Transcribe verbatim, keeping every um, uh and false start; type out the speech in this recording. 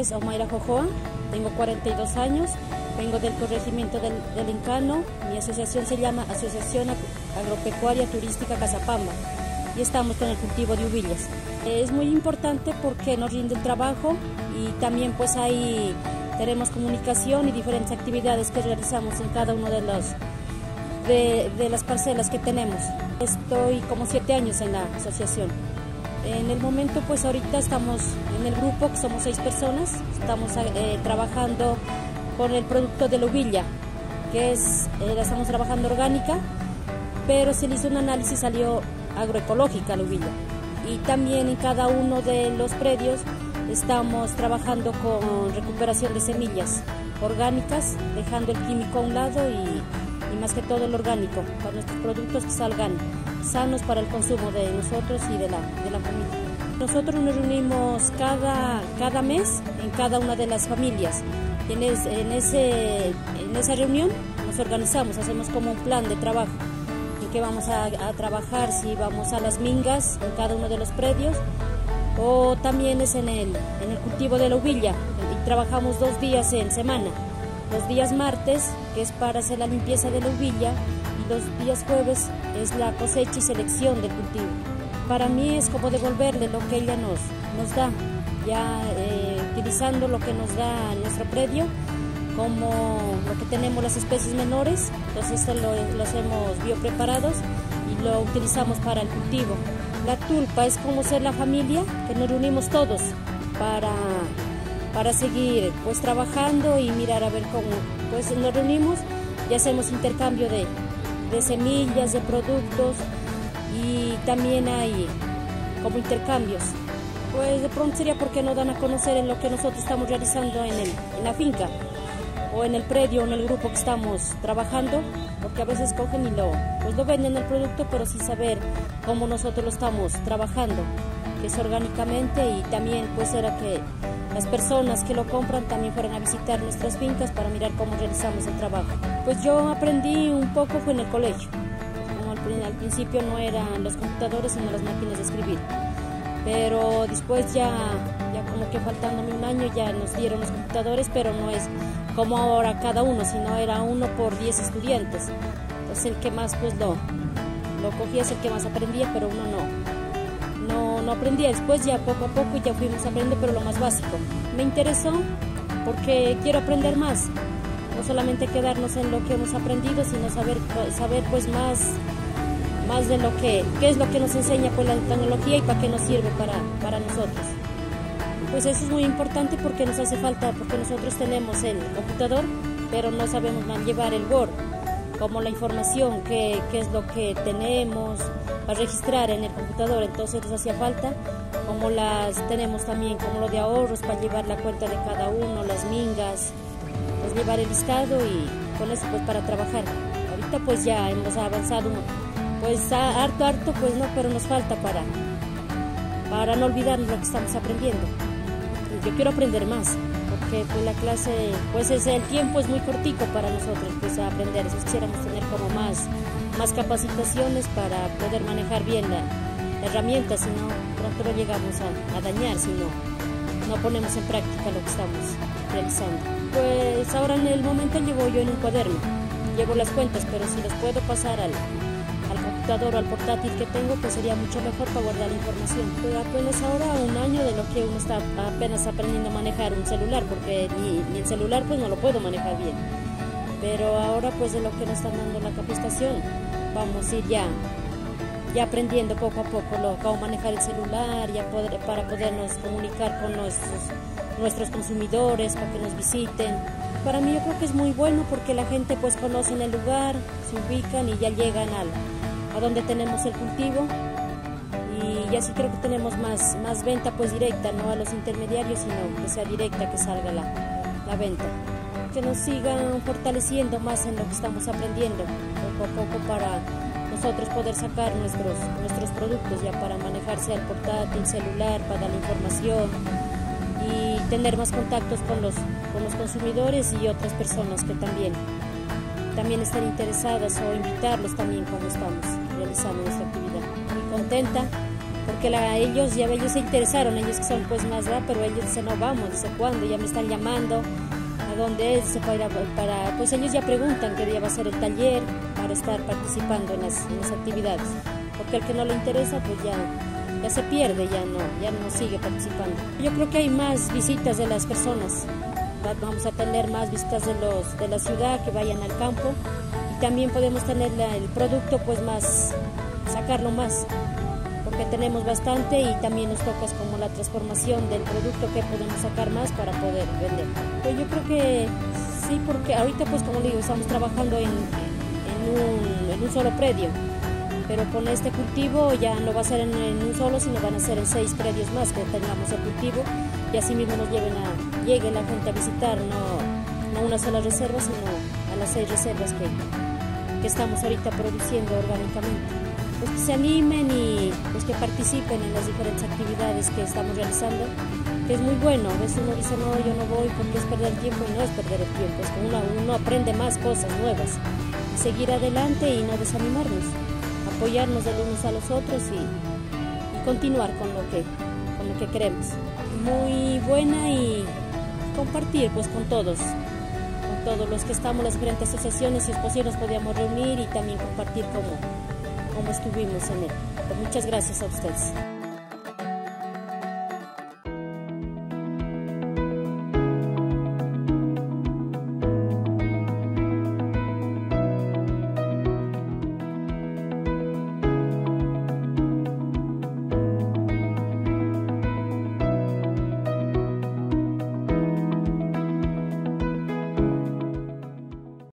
es Omaira Jojoa, tengo cuarenta y dos años, vengo del corregimiento del, del Encano. Mi asociación se llama Asociación Agropecuaria Turística Cazapamba y estamos con el cultivo de uvillas. Es muy importante porque nos rinde el trabajo y también pues ahí tenemos comunicación y diferentes actividades que realizamos en cada uno de los de, de las parcelas que tenemos. Estoy como siete años en la asociación. En el momento pues ahorita estamos en el grupo, que somos seis personas, estamos eh, trabajando con el producto de la uvilla, que es, eh, la estamos trabajando orgánica, pero se le hizo un análisis, salió agroecológica la uvilla. Y también en cada uno de los predios estamos trabajando con recuperación de semillas orgánicas, dejando el químico a un lado y, y más que todo el orgánico, para nuestros productos que salgan sanos para el consumo de nosotros y de la, de la familia. Nosotros nos reunimos cada, cada mes en cada una de las familias. Y en, es, en, ese, en esa reunión nos organizamos, hacemos como un plan de trabajo en que vamos a, a trabajar, si vamos a las mingas en cada uno de los predios, o también es en el, en el cultivo de la uvilla, y trabajamos dos días en semana. Los días martes, que es para hacer la limpieza de la uvilla, y los días jueves es la cosecha y selección del cultivo. Para mí es como devolverle lo que ella nos, nos da, ya eh, utilizando lo que nos da nuestro predio, como lo que tenemos las especies menores, entonces esto lo, lo hacemos biopreparados y lo utilizamos para el cultivo. La tulpa es como ser la familia, que nos reunimos todos para, para seguir pues trabajando y mirar a ver cómo pues nos reunimos y hacemos intercambio de, de semillas, de productos, y también hay como intercambios. Pues de pronto sería porque nos dan a conocer en lo que nosotros estamos realizando en, el, en la finca o en el predio o en el grupo que estamos trabajando, porque a veces cogen y lo, pues lo venden el producto, pero sin saber cómo nosotros lo estamos trabajando, que es orgánicamente, y también pues era que las personas que lo compran también fueran a visitar nuestras fincas para mirar cómo realizamos el trabajo. Pues yo aprendí un poco fue en el colegio, como al, al principio no eran los computadores sino las máquinas de escribir, pero después ya, ya como que faltándome un año ya nos dieron los computadores, pero no es como ahora cada uno, sino era uno por diez estudiantes. Entonces el que más pues lo, lo cogía es el que más aprendía, pero uno no, no, no aprendía. Después ya poco a poco ya fuimos aprendiendo, pero lo más básico. Me interesó porque quiero aprender más, no solamente quedarnos en lo que hemos aprendido, sino saber, saber pues más, más de lo que, qué es lo que nos enseña pues la tecnología y para qué nos sirve para, para nosotros. Pues eso es muy importante porque nos hace falta, porque nosotros tenemos el computador, pero no sabemos llevar el Word, como la información, qué, qué es lo que tenemos para registrar en el computador. Entonces nos hacía falta, como las tenemos también, como lo de ahorros, para llevar la cuenta de cada uno, las mingas, pues llevar el listado y con eso pues para trabajar. Ahorita pues ya hemos avanzado, pues harto, harto, pues no, pero nos falta para, para no olvidarnos lo que estamos aprendiendo. Yo quiero aprender más, porque pues la clase, pues es, el tiempo es muy cortico para nosotros pues a aprender. Si quisiéramos tener como más, más capacitaciones para poder manejar bien la, la herramienta, si no pronto lo llegamos a, a dañar si no, no ponemos en práctica lo que estamos realizando. Pues ahora en el momento llevo yo en un cuaderno, llevo las cuentas, pero si los puedo pasar al, al computador o al portátil que tengo, pues sería mucho mejor para guardar la información. Pues apenas ahora un año de lo que uno está apenas aprendiendo a manejar un celular, porque ni, ni el celular pues no lo puedo manejar bien, pero ahora pues de lo que nos están dando la capacitación vamos a ir ya, ya aprendiendo poco a poco lo, cómo manejar el celular, ya poder, para podernos comunicar con nuestros, nuestros consumidores, para que nos visiten. Para mí yo creo que es muy bueno porque la gente pues conoce en el lugar, se ubican y ya llegan al, a donde tenemos el cultivo, y así creo que tenemos más, más venta pues directa, no a los intermediarios, sino que sea directa, que salga la, la venta. Que nos sigan fortaleciendo más en lo que estamos aprendiendo, poco a poco, para nosotros poder sacar nuestros, nuestros productos ya para manejarse al portátil, celular, para dar la información y tener más contactos con los, con los consumidores y otras personas que también, también estén interesadas, o invitarlos también como estamos realizando nuestra actividad. Muy contenta porque la, ellos ya ellos se interesaron, ellos que son pues más edad, pero ellos dicen, no vamos, dice, ¿cuándo? Ya me están llamando, ¿a dónde es? Dice, para, para, pues ellos ya preguntan qué día va a ser el taller para estar participando en las, en las actividades, porque el que no le interesa pues ya, ya se pierde, ya no, ya no sigue participando. Yo creo que hay más visitas de las personas, vamos a tener más visitas de, los, de la ciudad que vayan al campo, y también podemos tener la, el producto pues más, sacarlo más, porque tenemos bastante y también nos toca como la transformación del producto que podemos sacar más para poder vender. Pues yo creo que sí, porque ahorita pues como digo, estamos trabajando en, en, un, en un solo predio, pero con este cultivo ya no va a ser en, en un solo, sino van a ser en seis predios más que tengamos el cultivo, y así mismo nos lleven a, llegue la gente a visitar, no, no una sola reserva, sino a las seis reservas que, que estamos ahorita produciendo orgánicamente. Pues que se animen y pues que participen en las diferentes actividades que estamos realizando, que es muy bueno. A veces uno dice, no, yo no voy porque es perder el tiempo, y no es perder el tiempo, es que uno, uno aprende más cosas nuevas, y seguir adelante y no desanimarnos, apoyarnos de los unos a los otros y, y continuar con lo que, con lo que queremos. Muy buena, y compartir pues con todos, con todos los que estamos, las diferentes asociaciones, si es posible nos podíamos reunir y también compartir cómo como estuvimos en él. Pues muchas gracias a ustedes.